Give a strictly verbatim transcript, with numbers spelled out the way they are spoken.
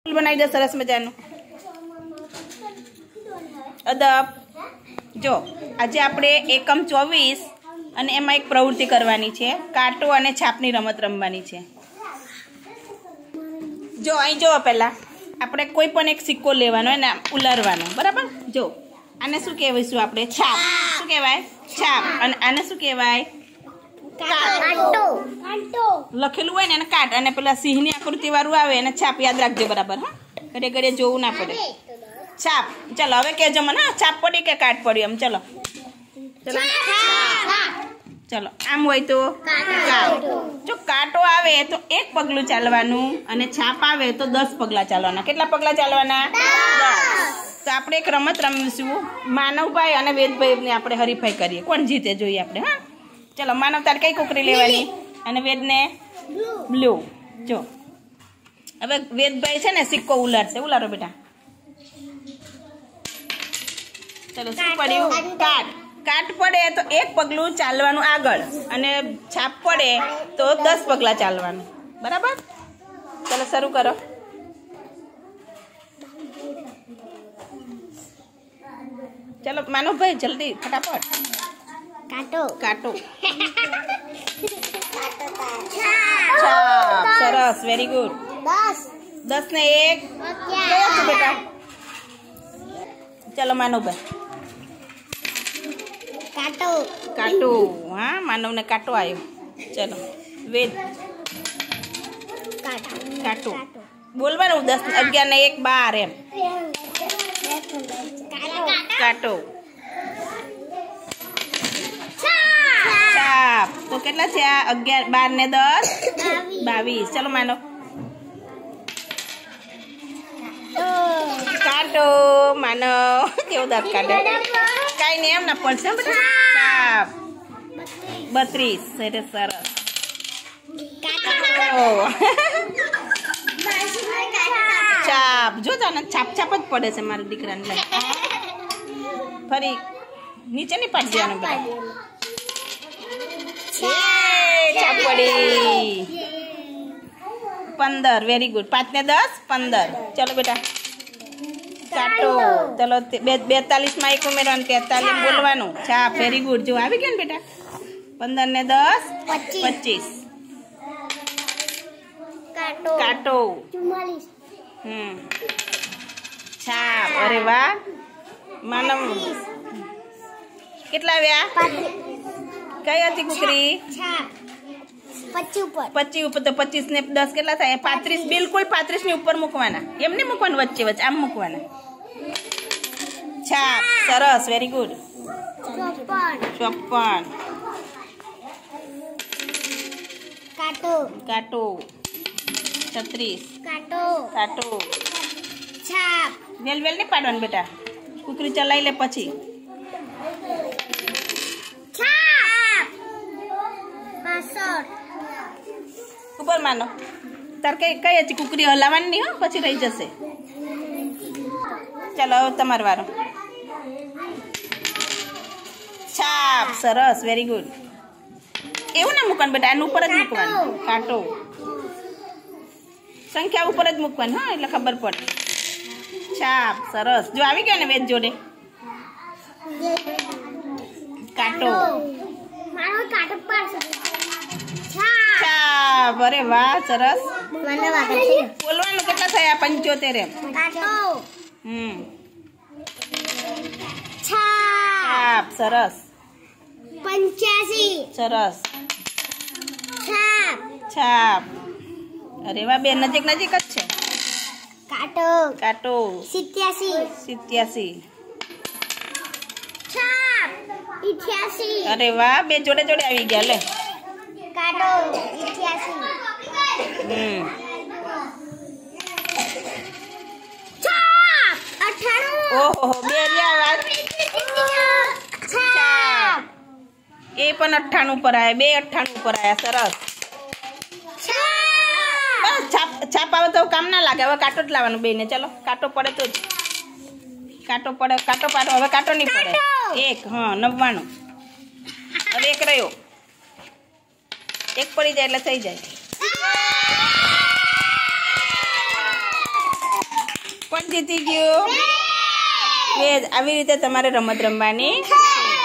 बनाई दे सरस मजानु अदब जो आज आपणे एकम चौवीस અને એમાં એક પ્રવૃત્તિ કરવાની છે કાંટો અને છાપની રમત રમવાની છે। જો અહીં જો પહેલા આપણે કોઈ પણ એક સિક્કો લેવાનો અને ઉલારવાનો બરાબર। જો આને શું કહેવાયશું આપણે છાપ શું કહેવાય છાપ અને આને શું કહેવાય કાંટો કાંટો લખેલું હોય ને એને કાટ અને પેલા સિંહની આકૃતિ વાળું આવે એને છાપ યાદ રાખજો બરાબર। હા ઘરે ઘરે જોવું ના પડે છાપ ચલો હવે કહેજો મને છાપ પડી કે કાટ પડી એમ ચલો ચલો चलो आम हो तो काटो जो काटो आवे तो एक पगलू चालवानुं अने छाप आवे तो दस पगला चालवाना। केटला पगला चालवाना दस। तो आपणे एक रमत रमीशुं मानवभाई अने वेदभाई ने आपणे हरीफाई करीए कोण जीते जोईए आपणे। हाँ चलो मानव तार कई कुकरी लेवानी अने वेद ने ब्लू। जो हवे वेदभाई छे ने सिक्को उलारशे उलारो बेटा। चलो शुं पड्युं काट काट पड़े तो एक पगलू चालवानुं आगळ अने छाप पड़े तो दस पगला चालवानुं बराबर। चलो शुरू करो। चलो मानो भाई जल्दी फटाफट काटो काटो छाप सरस वेरी गुड। दस दस ने एक कयो छे बेटा। चलो मानो भाई काटो काटो। हाँ मानव ने काटो आयो। चलो वेद काटो काटो बोलवानु दस अगियार ने एक बार एम काटो छाप तो केटला छे आ अगियार बार ने दस बावीस। चलो मानो काटो मानो केवो दांत काढे कई नहीं एम ना पड़शे छाप बत्रीस सरस सरस छाप जो जाने छाप छाप ज पड़े छे मारा दीकराने फरी नीचे नहीं पाड़ी देवानुं छाप पड़ी पंदर वेरी गुड। पांच ने दस पंदर। चलो बेटा काटो। चलो बेतालीस में एक उमेरवानुं तेतालीस बोलवानुं छाप वेरी गुड। जो आवी गयुं ने बेटा पंदर ने दस पच्चीस काटो काटो चुम्मालीस हम्म छाप अरे वाह मानव केटला आव्या कई हती कुकरी छाप पच्चीस ऊपर पच्चीस ऊपर तो पच्चीस ने दस केटला थाय पैंतीस बिल्कुल पैंतीस ની ઉપર મૂકવાના એમ નહીં મૂકવાનું વચ્ચે વચ્ચે આમ મૂકવાના छाप सरस वेरी गुड। चौपन चौपन काटो काटो छत्रीस काटो काटो छाप वेल वेल नहीं पाडवानुं बेटा कुकरी चलाई ले पछी छाप बासठ ऊपर मानो तार कई कई हती कुकरी हलावानी नहीं हो पछी रही जशे। चलो तमार वारो छाप सरस वेरी गुड। एवं ना मूकवानुं बेटा आने ऊपर ज मूकवानुं काटो संख्या ऊपर ज मूकवानी। हाँ એટલે ખબર પડે छाप सरस। जो આવી ગયો ને વેદ જોડે કાટો મારો કાટો પડશે छाप अरे वाह सरस। बोलवानुं કેટલા થયા પંચોતેર એમ કાટો हम्म छाप सरस पंचासी सरस छाप छाप अरे वाह बे नजीक नजीक ज छे काटो काटो सित्यासी सित्यासी छाप अठासी अरे वाह बे जोड़े जोड़े आवी गया ले काटो अठासी हम्म छाप अठाणु ओहो बे रिया वात छाप ए पण अठाणु पर आया बे अठाणु पर आया सरस बस छाप छाप आवे तो काम ना लागे। हवे काटो ज लावવાનો बेने। चलो काटो पड़े तो काटो पड़े काटो पाडो हवे काटो नहीं पड़े एक हाँ नव्वाणु हवे एक रह्यो एक पड़ी जाए એટલે થઈ જાય। કોણ જીતી ગયું? વેદ. આવી રીતે તમારે રમત રમવાની છે.